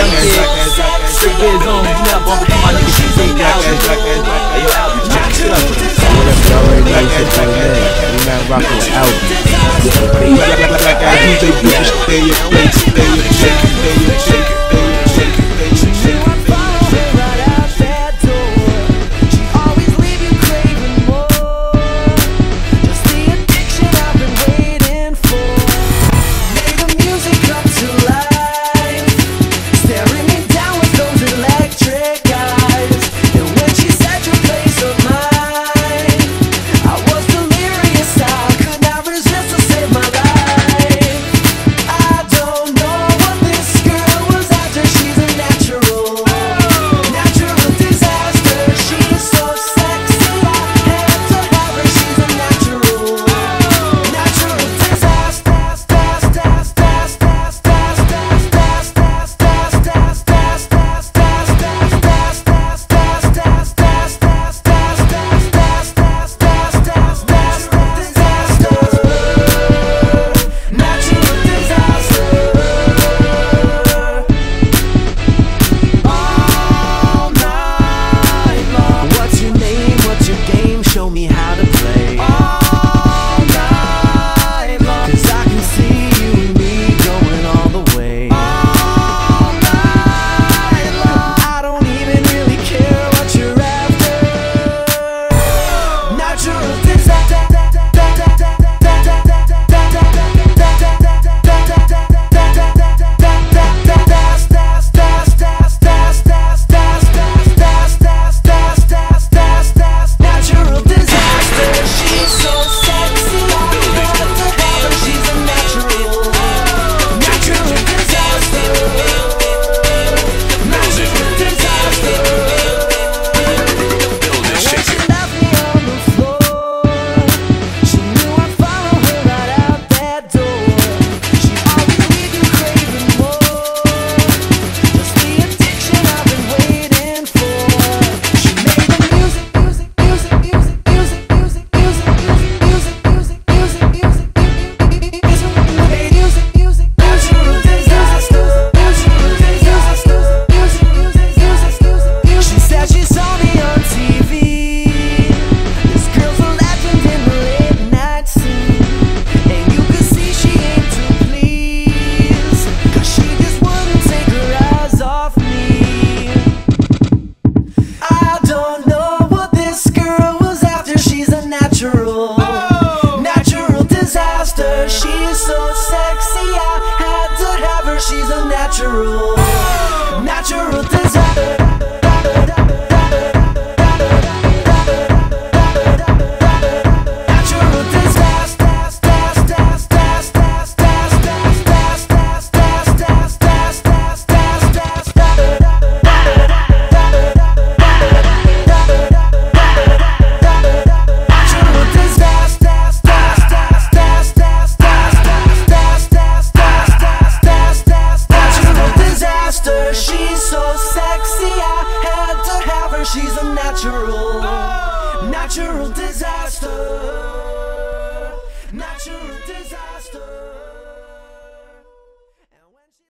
Straight years on, you not bumping to my nigga T-Day Alvin. Hey yo, Alvin, check it up. You already know it's your boy man. We not rocking with Alvin. Black guy DJ, stay your place, stay your shake it, stay your shake it. Natural disaster. She's so sexy, I had to have her. She's a natural disaster. She's so sexy, I had to have her. She's a natural disaster. Natural disaster.